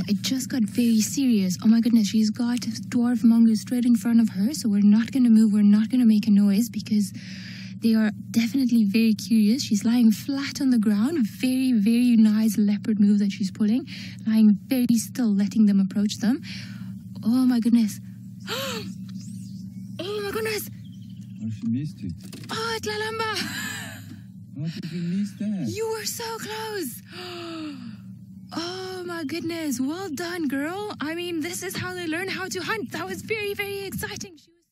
it just got very serious. Oh my goodness, she's got dwarf mongoose straight in front of her, so we're not going to move, we're not going to make a noise because they are definitely very curious. She's lying flat on the ground. Very, very nice leopard move that she's pulling. Lying very still, letting them approach them. Oh my goodness. Oh my goodness. Oh, she missed it. Oh, Tlalamba. How did you miss that? You were so close. Oh my goodness. Well done, girl. I mean, this is how they learn how to hunt. That was very, very exciting.